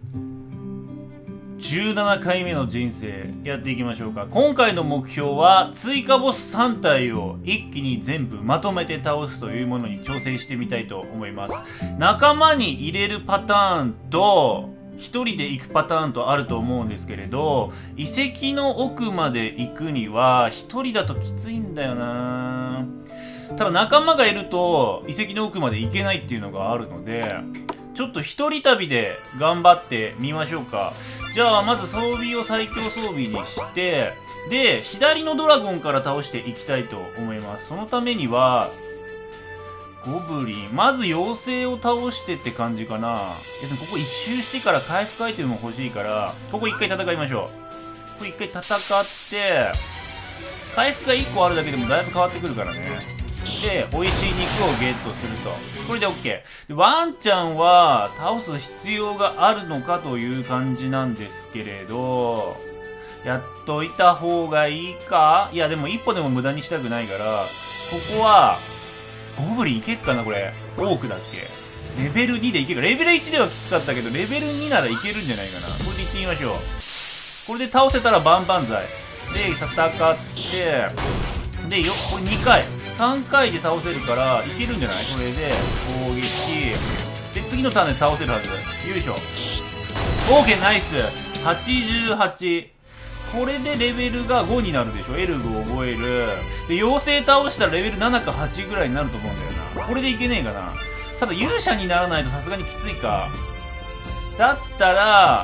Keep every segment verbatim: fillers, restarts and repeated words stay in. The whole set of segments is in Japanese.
じゅうななかいめの人生やっていきましょうか。今回の目標は追加ボスさん体を一気に全部まとめて倒すというものに挑戦してみたいと思います。仲間に入れるパターンとひとりで行くパターンとあると思うんですけれど、遺跡の奥まで行くにはひとりだときついんだよな。ただ仲間がいると遺跡の奥まで行けないっていうのがあるので、ちょっと一人旅で頑張ってみましょうか。じゃあまず装備を最強装備にして、で左のドラゴンから倒していきたいと思います。そのためにはゴブリン、まず妖精を倒してって感じかな。いやでもここ一周してから回復アイテムも欲しいから、ここ一回戦いましょう。ここ一回戦って回復がいっこあるだけでもだいぶ変わってくるからね。で美味しい肉をゲットすると、これで OK で、ワンちゃんは倒す必要があるのかという感じなんですけれど、やっといた方がいいか。いやでも一歩でも無駄にしたくないから、ここはゴブリンいけっかな。これオークだっけ。レベルにでいけるか。レベルいちではきつかったけどレベルにならいけるんじゃないかな。これでいってみましょう。これで倒せたら万々歳で戦って、でよこれにかいさんかいで倒せるからいけるんじゃない。これで攻撃で次のターンで倒せるはず。よいしょ。 OK ナイス。はちじゅうはち。これでレベルがごになるでしょ。エルグを覚える。で妖精倒したらレベルななかはちぐらいになると思うんだよな。これでいけねえかな。ただ勇者にならないとさすがにきついか。だったら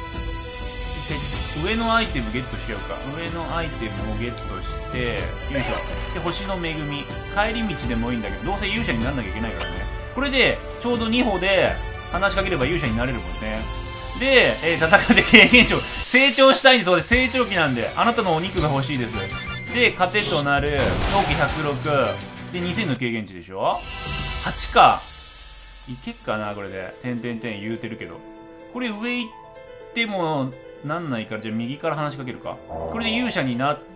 上のアイテムゲットしようか。上のアイテムをゲットして、よいしょ。で星の恵み、帰り道でもいいんだけど、どうせ勇者にならなきゃいけないからね。これでちょうどに歩で話しかければ勇者になれるもんね。で、えー、戦って経験値を成長したいんです。そうです、成長期なんであなたのお肉が欲しいです。で糧となる陶器ひゃくろくでにせんの経験値でしょ。はちかいけっかな。これで点々点言うてるけど、これ上行ってもなんないから、じゃあ右から話しかけるか。これで勇者になった。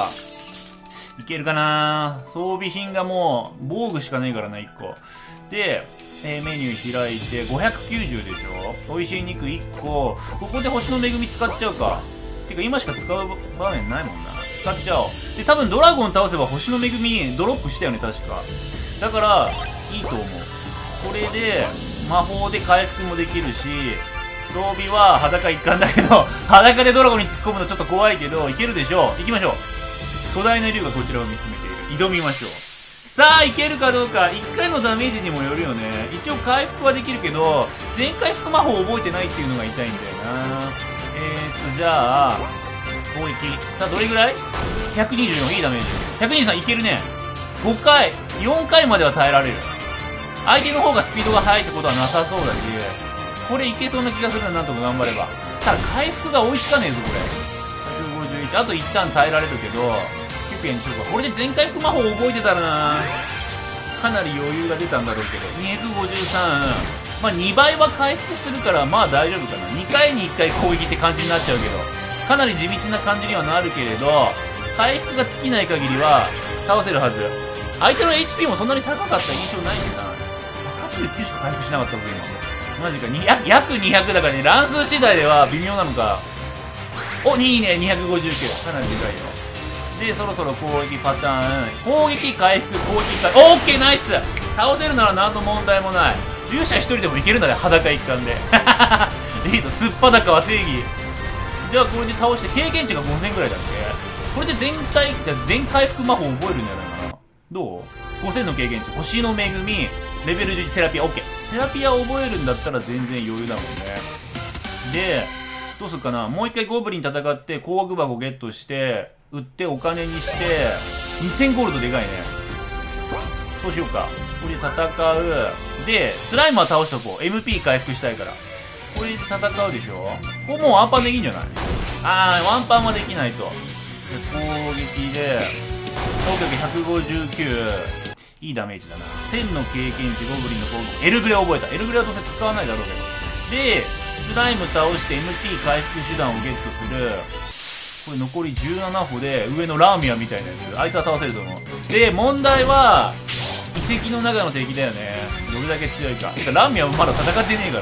いけるかな。装備品がもう防具しかねえからな、いっこで、えー、メニュー開いてごひゃくきゅうじゅうでしょ。美味しい肉いっこ。ここで星の恵み使っちゃうか。てか今しか使う場面ないもんな。使っちゃおう。で多分ドラゴン倒せば星の恵みドロップしたよね確か。だからいいと思う。これで魔法で回復もできるし、装備は裸一貫だけど裸でドラゴンに突っ込むのちょっと怖いけどいけるでしょう。行きましょう。巨大な竜がこちらを見つめている。挑みましょう。さあいけるかどうか。いっかいのダメージにもよるよね。一応回復はできるけど全回復魔法を覚えてないっていうのが痛いんだよな。えーっとじゃあ攻撃さあどれぐらい。ひゃくにじゅうよん。いいダメージ。ひゃくにじゅうさんいけるね。ごかいよんかいまでは耐えられる。相手の方がスピードが速いってことはなさそうだし、これいけそうな気がするな。なんとか頑張れば。ただ回復が追いつかねえぞこれ。ひゃくごじゅういち。あと一旦耐えられるけどきゅうけんにしようか。これで全回復魔法を覚えてたらなかなり余裕が出たんだろうけど。にひゃくごじゅうさん。まあにばいは回復するからまあ大丈夫かな。にかいにいっかい攻撃って感じになっちゃうけど、かなり地道な感じにはなるけれど回復が尽きない限りは倒せるはず。相手の エイチピー もそんなに高かった印象ないしな。はちじゅうきゅうしか回復しなかった僕今マジか。にひゃく約にひゃくだからね。乱数次第では微妙なのか。おいいね。にひゃくごじゅうきゅうかなりでかいよ。でそろそろ攻撃パターン。攻撃回復攻撃回復。オッケーナイス。倒せるなら何の問題もない。勇者一人でもいけるんだね裸一貫でいいぞ。すっぱだかは正義。じゃあこれで倒して経験値がごせんぐらいだっけ。これで全体全回復魔法覚えるんじゃないかな。どう。ごせんの経験値、星の恵み、レベルじゅういちセラピア。 OK。 セラピアを覚えるんだったら全然余裕だもんね。でどうするかな。もう一回ゴブリン戦って工具箱ゲットして売ってお金にしてにせんゴールドでかいね。そうしようか。これで戦う。でスライムは倒しとこう。 エムピー 回復したいから。これで戦うでしょ。ここもうワンパンできんじゃない。あーワンパンはできないと。で攻撃で攻撃ひゃくごじゅうきゅう。いいダメージだな。せんの経験値ゴブリンの攻撃。エルグレ覚えた。エルグレはどうせ使わないだろうけど。でスライム倒して エムピー 回復手段をゲットする。これ残りじゅうなな歩で上のラーミアみたいなやつ、あいつは倒せると思う。で問題は遺跡の中の敵だよね。どれだけ強いか。てかラーミアはまだ戦ってねえからな。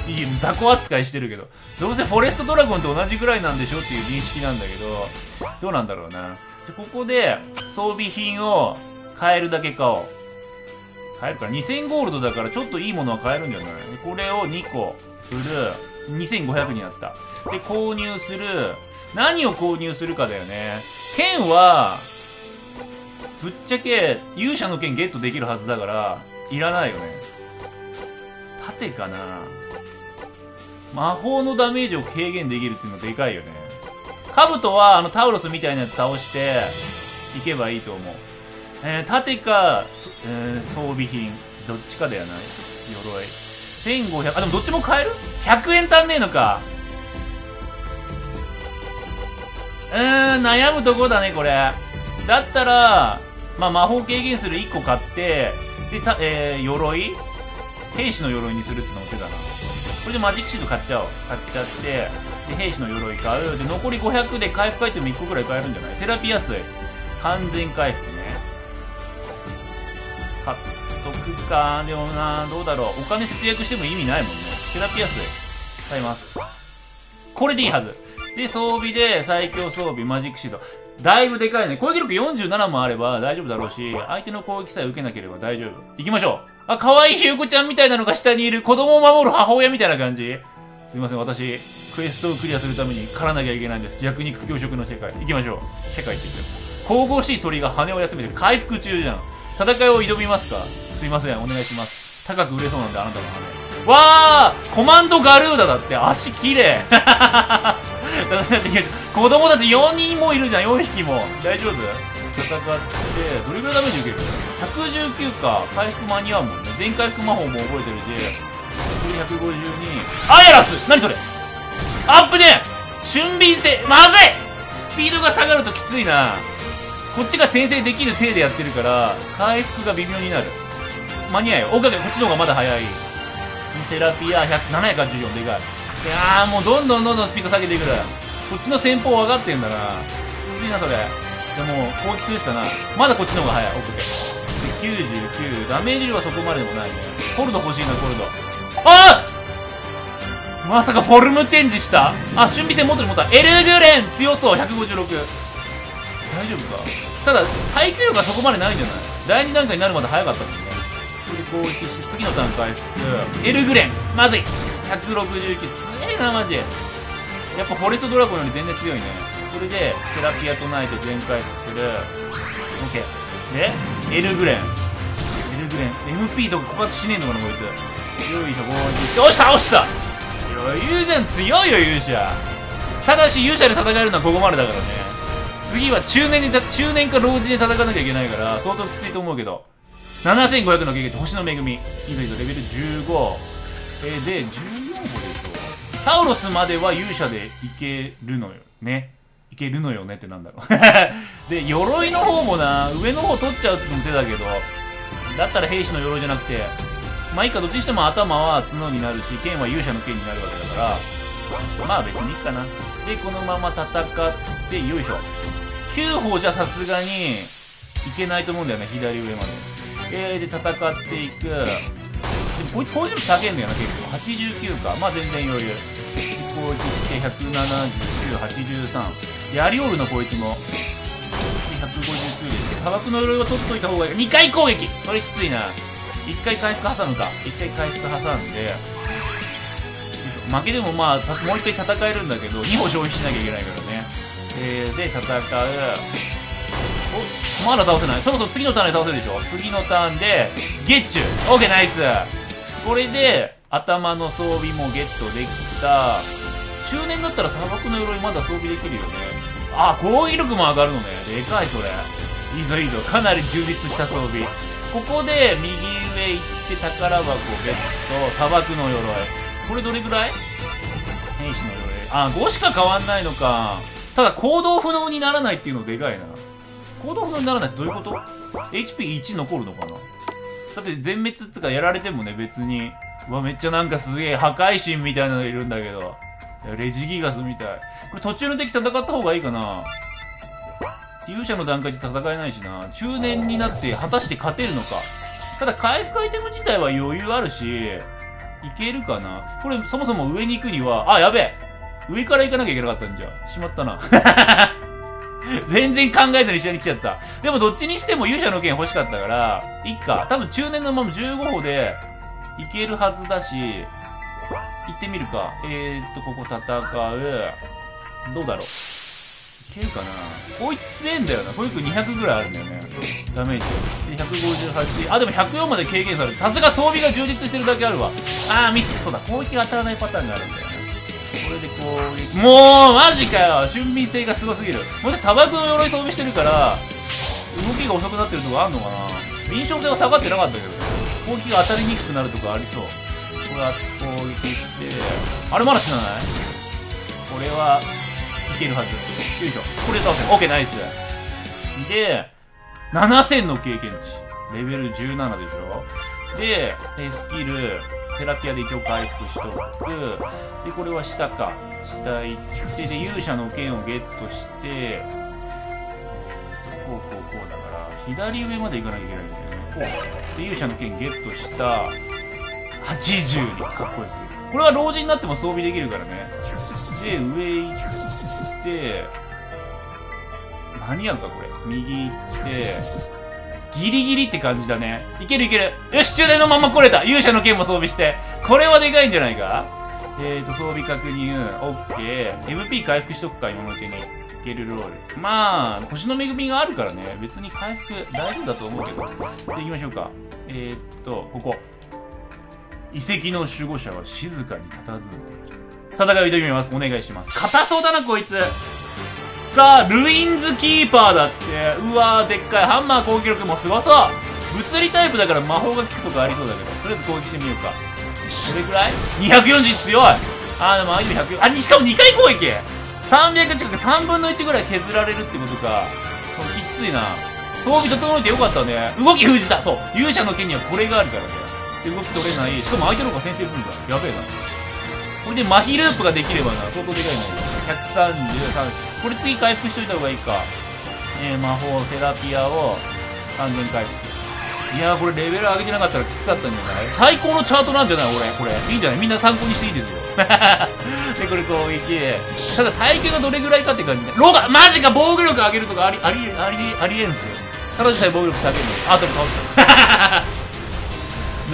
いい雑魚扱いしてるけど、どうせフォレストドラゴンと同じぐらいなんでしょっていう認識なんだけど、どうなんだろうな。じゃここで装備品を買えるだけ買おう。買えるからにせんゴールドだからちょっといいものは買えるんじゃない？これをにこ売る。にせんごひゃくになった。で購入する。何を購入するかだよね。剣はぶっちゃけ勇者の剣ゲットできるはずだからいらないよね。盾かな。魔法のダメージを軽減できるっていうのでかいよね。兜はあのタウロスみたいなやつ倒していけばいいと思う。えー、盾か、えー、装備品どっちかだよな。鎧せんごひゃく、あでもどっちも買える。ひゃくえん足んねえのか。うーん悩むとこだねこれ。だったらまあ魔法軽減するいっこ買ってでた、えー、鎧兵士の鎧にするってのも手だな。これでマジックシート買っちゃおう。買っちゃってで兵士の鎧買う。で残りごひゃくで回復アイテムいっこくらい買えるんじゃない？セラピアス完全回復ね。買っとくか。でもなどうだろう。お金節約しても意味ないもんね。セラピアス買います。これでいいはず。で装備で最強装備マジックシートだいぶでかいね。攻撃力よんじゅうななもあれば大丈夫だろうし、相手の攻撃さえ受けなければ大丈夫。行きましょう。あ、可愛いひよこちゃんみたいなのが下にいる。子供を守る母親みたいな感じ。すいません、私クエストをクリアするために狩らなきゃいけないんです。弱肉強食の世界行きましょう。世界って言ってる。神々しい鳥が羽を休めてる。回復中じゃん。戦いを挑みますか？すいません、お願いします。高く売れそうなんであなたの羽。わあコマンドガルーダだって。足きれい子供たちよにんもいるじゃん。よんひきも。大丈夫？戦ってどれぐらいダメージ受ける？ひゃくじゅうきゅうか。回復間に合うもんね。全回復魔法も覚えてるし、ひゃくごじゅうに。アイアラス何それ。アップね。俊敏性まずい。スピードが下がるときついな。こっちが先制できる体でやってるから回復が微妙になる。間に合うよ。おかげこっちの方がまだ早い。セラピアななひゃくはちじゅうよんでかい。いやーもうどんどんどんどんスピード下げていく。こっちの先方上がってんだな。きついなそれ。でも攻撃するしかない。まだこっちの方が早い。奥できゅうじゅうきゅう。ダメージ量はそこまででもないね。コルド欲しいな。コルドあっまさかフォルムチェンジした。あ俊敏性元に持った。エルグレン強そう。ひゃくごじゅうろく。大丈夫か。ただ耐久力がそこまでないんじゃない。だいに段階になるまで早かったもんね。これで攻撃して次の段階エルグレンまずい。ひゃくろくじゅうきゅう強いなマジ。やっぱフォレストドラゴンより全然強いね。これでセラピア唱えて全回復する。 OK でエルグレンエルグレン エムピー とか枯渇しねえのかなこいつ。よいしょ攻撃。よし倒した。余裕じゃん。強いよ勇者。ただし勇者で戦えるのはここまでだからね。次は中年にた中年か老人で戦わなきゃいけないから相当きついと思うけど。ななせんごひゃくの経験値星の恵み。いいぞいいぞ。レベルじゅうご。えー、でじゅうよんごでしょ。タウロスまでは勇者でいけるのよね。いけるのよねってなんだろうで鎧の方もな上の方取っちゃうってのも手だけど、だったら兵士の鎧じゃなくてまあいいか。どっちにしても頭は角になるし剣は勇者の剣になるわけだからまあ別にいいかな。でこのまま戦ってよいしょ。きゅうほうじゃさすがにいけないと思うんだよね左上まで。えー、で戦っていく。でもこいつ攻撃力高いんだよな結構。はちじゅうきゅうか。まあ全然余裕。攻撃してひゃくななじゅうきゅう、はちじゅうさん。やりおるなこいつも。ひゃくごじゅうきゅうで砂漠の鎧を取っといた方がいい。にかい攻撃それきついな。いっかい回復挟むか。いっかい回復挟んで負けでもまあもういっかい戦えるんだけどにほ消費しなきゃいけないからね。えー、で戦う。おまだ倒せない。そろそろ次のターンで倒せるでしょ。次のターンでゲッチュ OK ナイス。これで頭の装備もゲットできた。中年だったら砂漠の鎧まだ装備できるよね。あ攻撃力も上がるのね。でかいそれ。いいぞいいぞ。かなり充実した装備。ここで右上行って宝箱ゲット。砂漠の鎧これどれぐらい。兵士の鎧あごしか変わんないのか。ただ行動不能にならないっていうのでかいな。行動不能にならないってどういうこと？ エイチピーいち 残るのかな。だって全滅っつうかやられてもね別に。うわめっちゃなんかすげえ破壊神みたいなのがいるんだけど。レジギガスみたい。これ途中の敵戦った方がいいかな。勇者の段階で戦えないしな。中年になって果たして勝てるのか。ただ回復アイテム自体は余裕あるしいけるかな。これ、そもそも上に行くには、あ、やべえ上から行かなきゃいけなかったんじゃ。しまったな。全然考えずに下に来ちゃった。でもどっちにしても勇者の剣欲しかったから、いっか。多分中年のままじゅうご歩でいけるはずだし、行ってみるか。えーっと、ここ戦う。どうだろう。いけるかな。こいつ強えんだよな。こいつにひゃくぐらいあるんだよね。ダメージ。で、ひゃくごじゅうはち。あ、でもひゃくよんまで軽減される。さすが装備が充実してるだけあるわ。あー、ミス。そうだ。攻撃が当たらないパターンがあるんだよね。これで攻撃。もうマジかよ。俊敏性がすごすぎる。もし砂漠の鎧装備してるから、動きが遅くなってるとこあんのかな。敏捷性は下がってなかったけどね。攻撃が当たりにくくなるとかありそう。これは攻撃して、あれまだ死なない？これはいけるはず。よいしょ。これ倒せ。オッケー、ナイス。で、ななせんの経験値。レベルじゅうななでしょ。で、スキル、セラピアで一応回復しとく。で、これは下か。下行って、で、勇者の剣をゲットして、えーと、こうこうこうだから、左上まで行かなきゃいけないんだよね。こう。で、勇者の剣ゲットした、はちじゅうに。かっこいいすぎる。これは老人になっても装備できるからね。で、上行って、何やんかこれ。右行って、ギリギリって感じだね。いけるいける。よし、中年のまま来れた。勇者の剣も装備して。これはでかいんじゃないか。えーと、装備確認。オッケー。エムピー 回復しとくか、今のうちに。いけるロール。まあ、星の恵みがあるからね。別に回復大丈夫だと思うけど。で、行きましょうか。えーっと、ここ。遺跡の守護者は静かに佇んでいる。戦いを挑みます。お願いします。硬そうだな、こいつ。さあ、ルインズキーパーだって。うわー、でっかい。ハンマー攻撃力もすごそう。物理タイプだから魔法が効くとかありそうだけど。とりあえず攻撃してみようか。どれくらい ?にひゃくよんじゅう 強い。あー、でも相手もひゃく、あ、しかもにかい攻撃さんびゃく近くさんぶんのいちぐらい削られるってことか。これきっついな。装備整えてよかったね。動き封じた。そう。勇者の剣にはこれがあるからね。で、動き取れない。しかも相手の方が先制するんだ。やべえな。これで麻痺ループができればな。相当でかいな。ひゃくさんじゅうさん。これ次回復しといた方がいいか。えー、魔法、セラピアを完全回復。いやー、これレベル上げてなかったらきつかったんじゃない？最高のチャートなんじゃない俺。これ。いいんじゃないみんな参考にしていいですよ。で、これ攻撃。ただ耐久がどれぐらいかって感じで。ロガマジか防御力上げるとかあり、あり、あり、ありえんすよ。ただでさえ防御力高いのに。あ、でも倒した。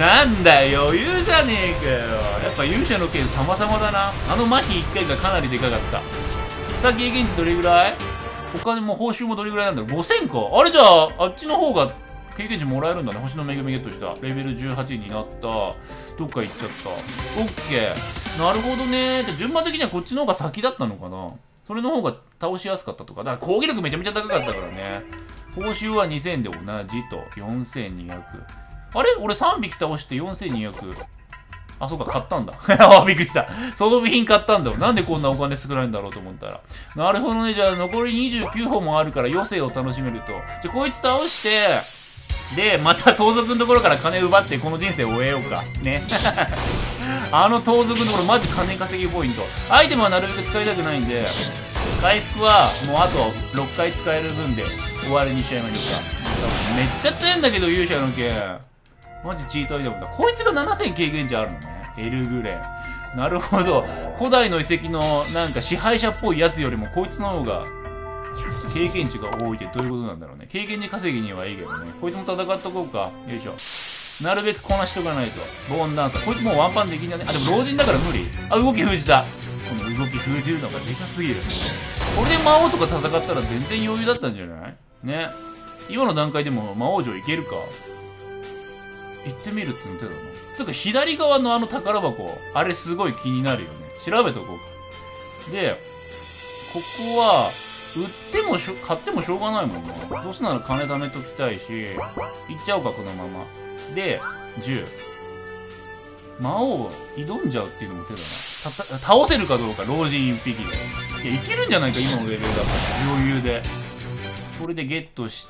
なんだよ、余裕じゃねえかよ。やっぱ勇者の剣様々だな。あの麻痺いっかいがかなりでかかった。さあ、経験値どれぐらい？他でも報酬もどれぐらいなんだろう ?ごせん か。あれじゃあ、あっちの方が経験値もらえるんだね。星の恵みゲットした。レベルじゅうはちになった。どっか行っちゃった。オッケー。なるほどね。じゃ順番的にはこっちの方が先だったのかな。それの方が倒しやすかったとか。だから攻撃力めちゃめちゃ高かったからね。報酬はにせんで同じと。よんせんにひゃく。あれ俺さんびき倒してよんせんにひゃく。あ、そうか、買ったんだ。あ、びっくりした。装備品買ったんだよ。なんでこんなお金少ないんだろうと思ったら。なるほどね。じゃあ残りにじゅうきゅうほもあるから余生を楽しめると。じゃあこいつ倒して、で、また盗賊のところから金奪ってこの人生を終えようか。ね。あの盗賊のところマジ金稼ぎポイント。アイテムはなるべく使いたくないんで、回復はもうあとろっかい使える分で終わりにしちゃいましょうか。めっちゃ強いんだけど、勇者の剣。マジチートアイテムだ。こいつがななせん経験値あるのね。エルグレン。なるほど。古代の遺跡のなんか支配者っぽいやつよりもこいつの方が経験値が多いってどういうことなんだろうね。経験値稼ぎにはいいけどね。こいつも戦っとこうか。よいしょ。なるべくこなしとかないと。ボーンダンサー。こいつもうワンパンできんじゃね。あ、でも老人だから無理。あ、動き封じた。この動き封じるのがでかすぎる。これで魔王とか戦ったら全然余裕だったんじゃないね。今の段階でも魔王城いけるか。行ってみるっての手だな。つうか左側のあの宝箱、あれすごい気になるよね。調べとこうか。で、ここは、売ってもしょ、買ってもしょうがないもんな。どうせなら金貯めときたいし、行っちゃおうか、このまま。で、じゅう。魔王、挑んじゃうっていうのも手だな。たた倒せるかどうか、老人一匹で。いや、いけるんじゃないか、今のレベルだったら。余裕で。これでゲットした。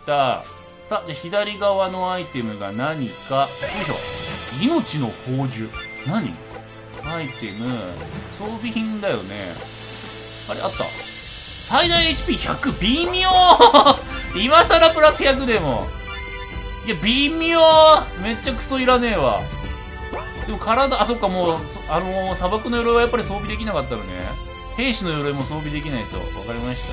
さあ、じゃあ左側のアイテムが何か。よいしょ。命の宝珠。何アイテム。装備品だよね。あれ、あった。最大 エイチピーひゃく。微妙今更プラスひゃくでも。いや、微妙めっちゃクソいらねえわ。 でも体、あ、そっか、もう、あのー、砂漠の鎧はやっぱり装備できなかったのね。兵士の鎧も装備できないと。わかりました。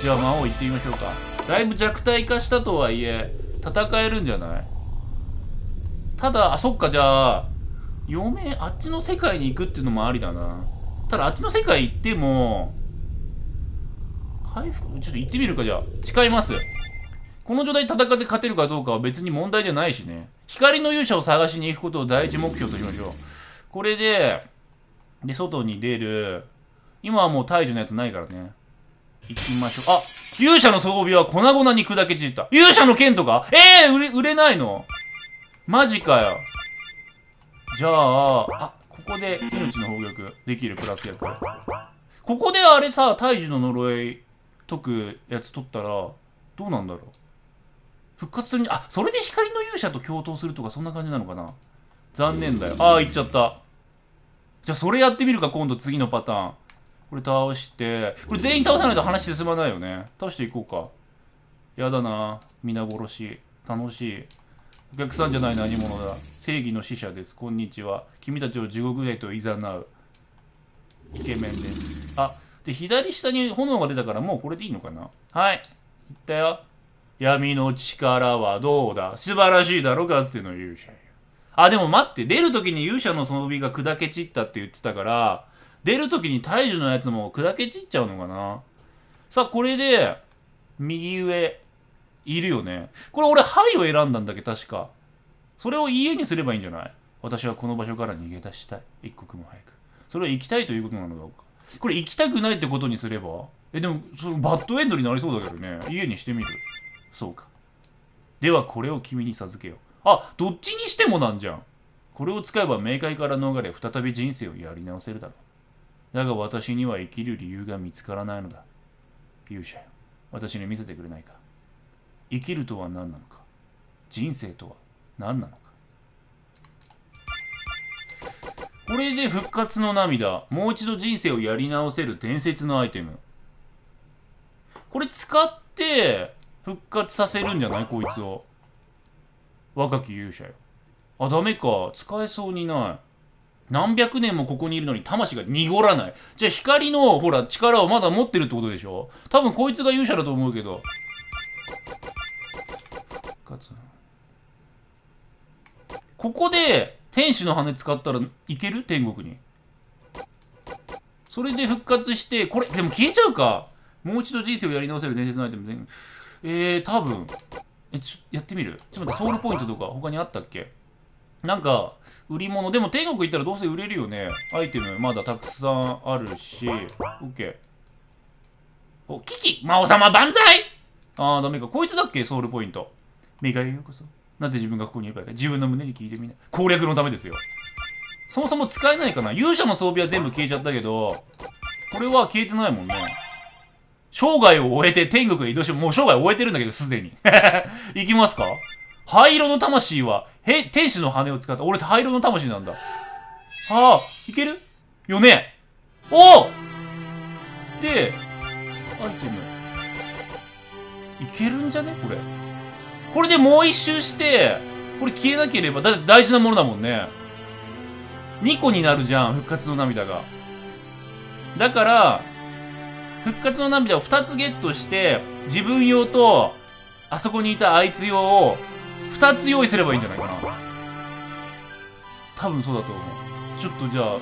じゃあ魔王行ってみましょうか。だいぶ弱体化したとはいえ、戦えるんじゃない？ただ、あ、そっか、じゃあ、嫁、あっちの世界に行くっていうのもありだな。ただ、あっちの世界行っても、回復、ちょっと行ってみるか、じゃあ。誓います。この状態で戦って勝てるかどうかは別に問題じゃないしね。光の勇者を探しに行くことを第一目標としましょう。これで、で、外に出る。今はもう大樹のやつないからね。行きましょう。あ、勇者の装備は粉々に砕け散った。勇者の剣とかええー、売れ、売れないの？マジかよ。じゃあ、あ、ここで命の宝玉できるプラス役。ここであれさ、大樹の呪い解くやつ取ったら、どうなんだろう。復活するに、あ、それで光の勇者と共闘するとかそんな感じなのかな。残念だよ。ああ、行っちゃった。じゃあそれやってみるか、今度次のパターン。これ倒して、これ全員倒さないと話進まないよね。倒していこうか。やだな。皆殺し。楽しい。お客さんじゃない何者だ。正義の使者です。こんにちは。君たちを地獄へと誘う。イケメンです。あ、で、左下に炎が出たからもうこれでいいのかな。はい。いったよ。闇の力はどうだ。素晴らしいだろ、かつての勇者よ。あ、でも待って。出るときに勇者の装備が砕け散ったって言ってたから、出るときに大樹のやつも砕け散っちゃうのかな。さあ、これで、右上、いるよね。これ俺、灰を選んだんだけど、確か。それを家にすればいいんじゃない？私はこの場所から逃げ出したい。一刻も早く。それは行きたいということなのだろうか。これ行きたくないってことにすれば？え、でも、そのバッドエンドになりそうだけどね。家にしてみる。そうか。では、これを君に授けよう。あ、どっちにしてもなんじゃん。これを使えば冥界から逃れ、再び人生をやり直せるだろう。だが私には生きる理由が見つからないのだ。勇者よ。私に見せてくれないか。生きるとは何なのか。人生とは何なのか。これで復活の涙。もう一度人生をやり直せる伝説のアイテム。これ使って復活させるんじゃない？こいつを。若き勇者よ。あ、ダメか。使えそうにない。何百年もここにいるのに魂が濁らない。じゃあ光の、ほら、力をまだ持ってるってことでしょ？多分こいつが勇者だと思うけど。復活。ここで、天使の羽使ったらいける？天国に。それで復活して、これ、でも消えちゃうか。もう一度人生をやり直せる伝説のアイテム全部。えー、多分。え、ちょ、やってみる？ちょっと待って、ソウルポイントとか他にあったっけ？なんか、売り物。でも天国行ったらどうせ売れるよね。アイテムまだたくさんあるし。オッケー。お、キキ魔王様万歳！あー、ダメか。こいつだっけ？ソウルポイント。メガへようこそ。なぜ自分がここにいるか自分の胸に聞いてみない。攻略のためですよ。そもそも使えないかな？勇者の装備は全部消えちゃったけど、これは消えてないもんね。生涯を終えて天国へ移動し、もう生涯を終えてるんだけど、すでに。行きますか？灰色の魂は、へ、天使の羽を使った。俺、灰色の魂なんだ。ああ、いけるよね。おおで、アイテム。いけるんじゃねこれ。これでもう一周して、これ消えなければ、だって大事なものだもんね。にこになるじゃん、復活の涙が。だから、復活の涙をふたつゲットして、自分用と、あそこにいたあいつ用を、ふたつ用意すればいいんじゃないかな。多分そうだと思う。ちょっとじゃあ、売って、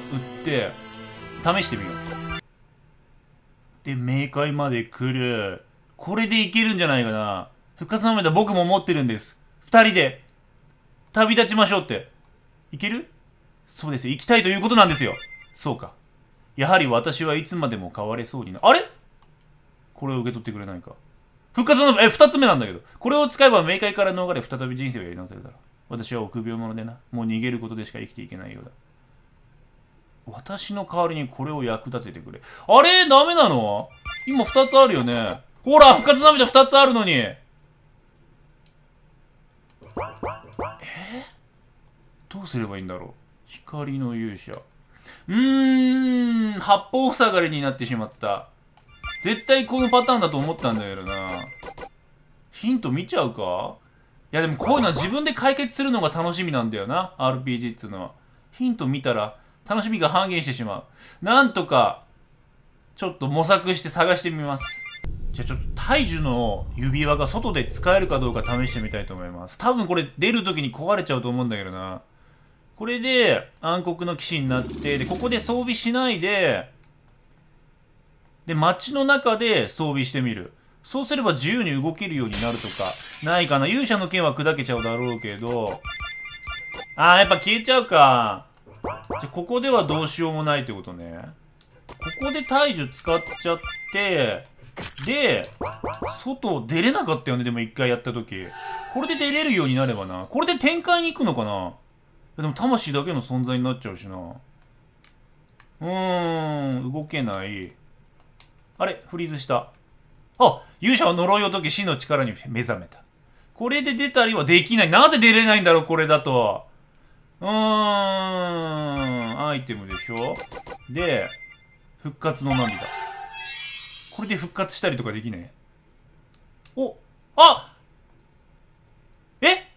試してみよう。で、冥界まで来る。これでいけるんじゃないかな。復活の涙僕も持ってるんです。二人で、旅立ちましょうって。いける？そうですよ。行きたいということなんですよ。そうか。やはり私はいつまでも変われそうにな。あれ？これを受け取ってくれないか。復活の、え、二つ目なんだけど。これを使えば冥界から逃れ、再び人生をやり直せるだろう。私は臆病者でな。もう逃げることでしか生きていけないようだ。私の代わりにこれを役立ててくれ。あれ？ダメなの？今二つあるよね。ほら、復活の涙二つあるのに。えー、どうすればいいんだろう。光の勇者。うーん、八方塞がりになってしまった。絶対このパターンだと思ったんだけどな。ヒント見ちゃうか？いやでもこういうのは自分で解決するのが楽しみなんだよな。アールピージー っつうのは。 ヒント見たら楽しみが半減してしまう。なんとか、ちょっと模索して探してみます。じゃあちょっと大樹の指輪が外で使えるかどうか試してみたいと思います。多分これ出る時に壊れちゃうと思うんだけどな。これで暗黒の騎士になって、で、ここで装備しないで、で、街の中で装備してみる。そうすれば自由に動けるようになるとか、ないかな。勇者の剣は砕けちゃうだろうけど、あー、やっぱ消えちゃうか。じゃ、ここではどうしようもないってことね。ここで大樹使っちゃって、で、外出れなかったよね、でも一回やった時。これで出れるようになればな。これで展開に行くのかな。でも魂だけの存在になっちゃうしな。うーん、動けない。あれフリーズした。あ、勇者は呪いを解き死の力に目覚めた。これで出たりはできない。なぜ出れないんだろう、これだと。うーん、アイテムでしょ。で、復活の涙。これで復活したりとかできねえ。お、あえ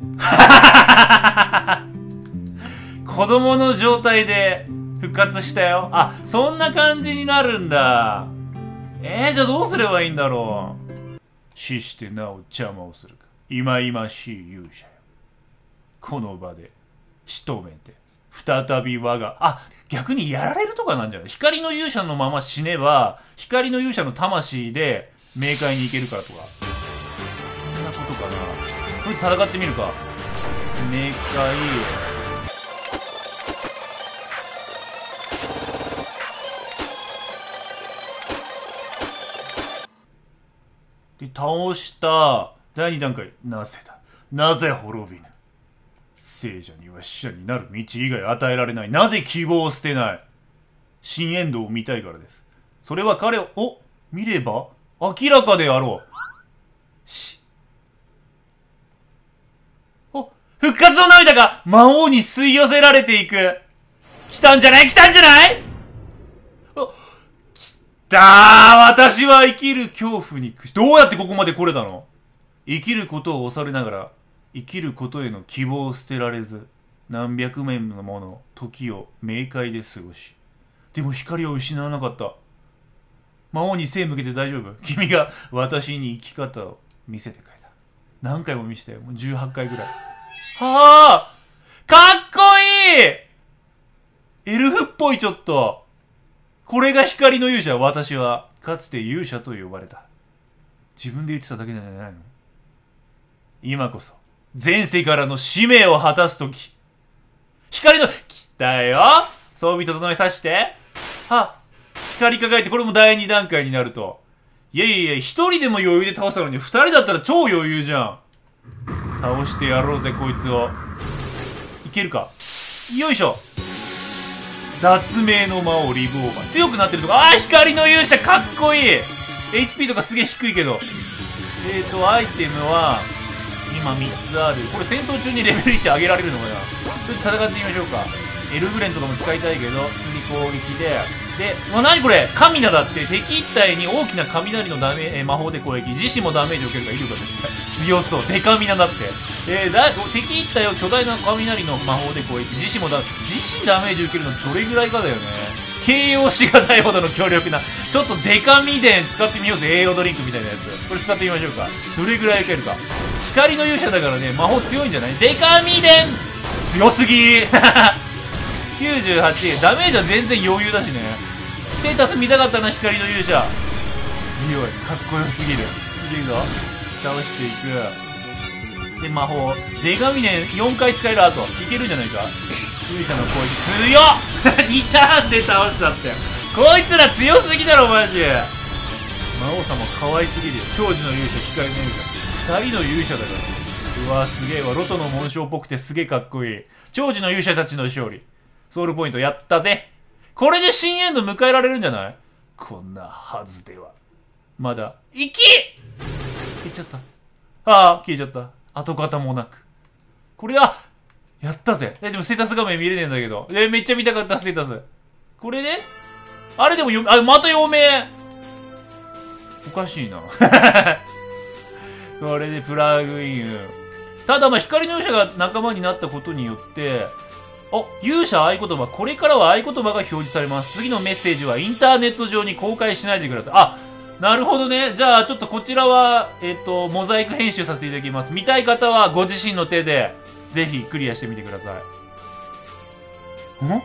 子供の状態で復活したよ。あ、そんな感じになるんだ。えー、じゃあどうすればいいんだろう。死してなお邪魔をするか。忌々しい勇者よ。この場で仕留めて、再び我が、あ、逆にやられるとかなんじゃない。光の勇者のまま死ねば、光の勇者の魂で冥界に行けるからとか。そんなことかな。こいつ戦ってみるか。冥界。で、倒しただいに段階。なぜだ、なぜ滅びぬ。聖者には死者になる道以外与えられない。なぜ希望を捨てない。新エンドを見たいからです。それは彼を、お、見れば明らかであろう。し、お、復活の涙が魔王に吸い寄せられていく。来たんじゃない来たんじゃない。お、来たー。私は生きる恐怖に屈し、どうやってここまで来れたの。生きることを恐れながら、生きることへの希望を捨てられず、何百年のもの時を冥界で過ごし、でも光を失わなかった。魔王に背向けて大丈夫。君が私に生き方を見せてくれた。何回も見せたよ。もうじゅうはちかいぐらい。はあ、かっこいい。エルフっぽいちょっと。これが光の勇者。私はかつて勇者と呼ばれた。自分で言ってただけなんじゃないの。今こそ前世からの使命を果たすとき。光の、来たよ。装備整えさせて。は、光り輝いて、これもだいに段階になると。いやいやいや、一人でも余裕で倒したのに、二人だったら超余裕じゃん。倒してやろうぜ、こいつを。いけるか。よいしょ。脱命の魔王リブオーバー。強くなってるとか、あー、光の勇者かっこいい。エイチピー とかすげえ低いけど。えーと、アイテムは、今みっつある。これ戦闘中にレベルいち上げられるのかな。ちょっと戦ってみましょうか。エルグレンとかも使いたいけど、普通に攻撃で。で、まあ、何これ神名だって。敵一体に大きな雷のダメ、えー、魔法で攻撃。自身もダメージを受けるから威力が強そう。デカミナだって。えー、だ敵一体を巨大な雷の魔法で攻撃。自身もだ、自身ダメージ受けるのどれぐらいかだよね。形容しがたいほどの強力な。ちょっとデカミデン使ってみようぜ。栄養ドリンクみたいなやつ。これ使ってみましょうか。どれぐらいいけるか。光の勇者だからね、魔法強いんじゃない。デカミデン強すぎーきゅうじゅうはち、ダメージは全然余裕だしね。ステータス見たかったな、光の勇者。強い。かっこよすぎる。いけるぞ。倒していく。で、魔法。デカミデンよんかい使える後。いけるんじゃないか。勇者の攻撃強っにターンで倒したって。こいつら強すぎだろ、マジ。魔王様可愛すぎるよ。長寿の勇者、光の勇者。二人の勇者だから。うわすげえわ。ロトの紋章っぽくてすげえかっこいい。長寿の勇者たちの勝利。ソウルポイントやったぜ。これで新エンド迎えられるんじゃない。こんなはずでは。まだ、生き消えちゃった。ああ、消えちゃった。跡形もなく。これは、やったぜ。え、でもステータス画面見れねえんだけど。え、めっちゃ見たかった、ステータス。これであれでもよ、あ、また陽明。おかしいな。これでプラグイン。ただまあ光の勇者が仲間になったことによってお、勇者合言葉。これからは合言葉が表示されます。次のメッセージはインターネット上に公開しないでください。あ、なるほどね。じゃあ、ちょっとこちらは、えっと、モザイク編集させていただきます。見たい方はご自身の手で、ぜひクリアしてみてください。ん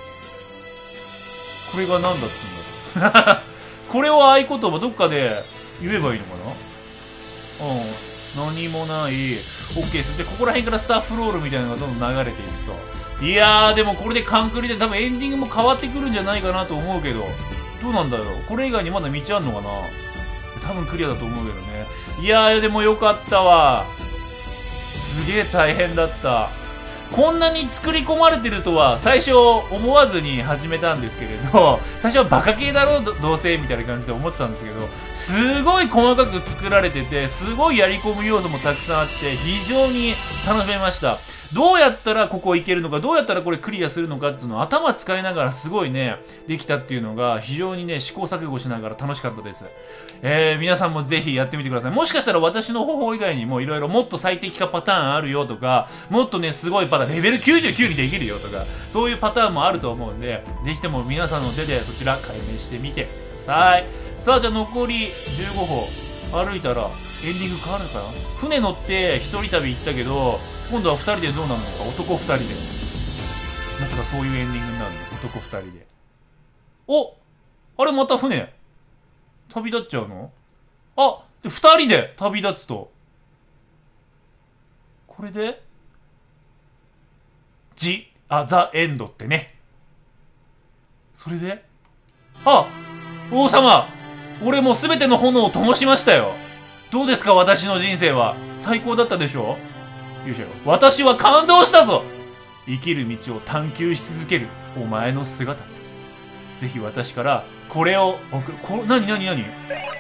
これが何だっつうんだこれを合言葉どっかで言えばいいのかな。うん。何もない。OK です。で、ここら辺からスタッフロールみたいなのがどんどん流れていくと。いやー、でもこれでカンクリで多分エンディングも変わってくるんじゃないかなと思うけど。どうなんだろう。これ以外にまだ道あんのかな。多分クリアだと思うけどね。いやー、でもよかったわ。すげえ大変だった。こんなに作り込まれてるとは最初思わずに始めたんですけれど、最初はバカ系だろうどうせみたいな感じで思ってたんですけど、すごい細かく作られてて、すごいやり込む要素もたくさんあって非常に楽しめました。どうやったらここ行けるのか、どうやったらこれクリアするのかっていうのを頭使いながらすごいね、できたっていうのが非常にね、試行錯誤しながら楽しかったです。えー、皆さんもぜひやってみてください。もしかしたら私の方法以外にもいろいろもっと最適化パターンあるよとか、もっとね、すごいパターン、レベルきゅうじゅうきゅうにできるよとか、そういうパターンもあると思うんで、ぜひとも皆さんの手でそちら解明してみてください。さあ、じゃあ残りじゅうごほ歩いたらエンディング変わるかな。船乗って一人旅行ったけど、今度はふたりでどうなるのか。男ふたりでまさかそういうエンディングになるの。男ふたりで。お、あれまた船旅立っちゃうの。あ、でふたりで旅立つとこれでジあザエンドってね。それであ、王様、俺もう全ての炎を灯しましたよ。どうですか、私の人生は。最高だったでしょ。勇者よ、私は感動したぞ。生きる道を探求し続けるお前の姿、ぜひ私からこれを送る。こなになになに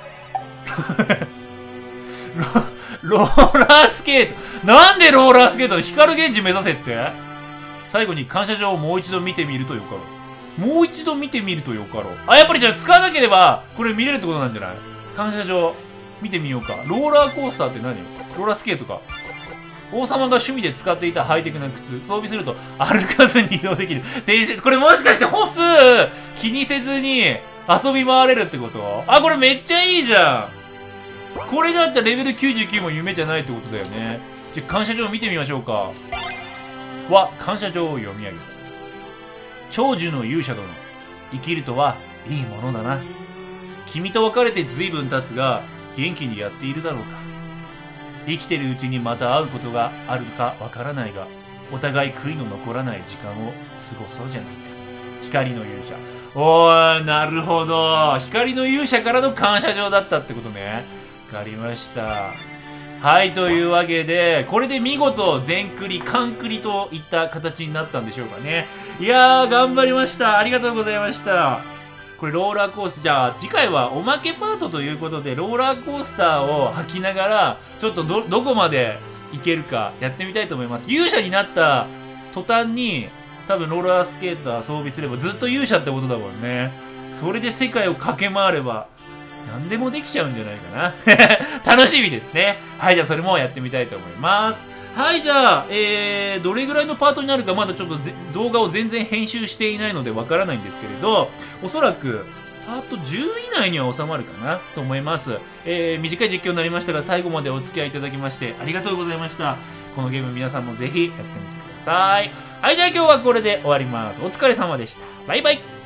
ローラースケート。なんでローラースケートで光源氏目指せって。最後に感謝状をもう一度見てみるとよかろう。もう一度見てみるとよかろう。あ、やっぱりじゃあ使わなければこれ見れるってことなんじゃない。感謝状見てみようか。ローラーコースターって何。ローラースケートか。王様が趣味で使っていたハイテクな靴。装備すると歩かずに移動できる。伝説。これもしかして歩数気にせずに遊び回れるってこと。あ、これめっちゃいいじゃん。これだったらレベルきゅうじゅうきゅうも夢じゃないってことだよね。じゃあ感謝状見てみましょうか。は、感謝状を読み上げた。長寿の勇者殿。生きるとはいいものだな。君と別れて随分経つが、元気にやっているだろうか。生きてるうちにまた会うことがあるかわからないが、お互い悔いの残らない時間を過ごそうじゃないか。光の勇者。おー、なるほど。光の勇者からの感謝状だったってことね。わかりました。はい、というわけで、これで見事全クリ、完クリといった形になったんでしょうかね。いやー、頑張りました。ありがとうございました。これローラーコース、じゃあ次回はおまけパートということで、ローラーコースターを履きながら、ちょっと ど、どこまで行けるかやってみたいと思います。勇者になった途端に、多分ローラースケーター装備すればずっと勇者ってことだもんね。それで世界を駆け回れば、何でもできちゃうんじゃないかな。楽しみですね。はい、じゃあそれもやってみたいと思います。はい、じゃあ、えー、どれぐらいのパートになるかまだちょっと動画を全然編集していないのでわからないんですけれど、おそらくパートじゅう以内には収まるかなと思います。えー、短い実況になりましたが最後までお付き合いいただきましてありがとうございました。このゲーム皆さんもぜひやってみてください。はい、じゃあ今日はこれで終わります。お疲れ様でした。バイバイ。